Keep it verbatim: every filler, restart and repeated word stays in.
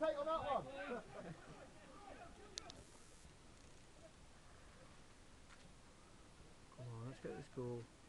take on that one. Come on, let's get this goal.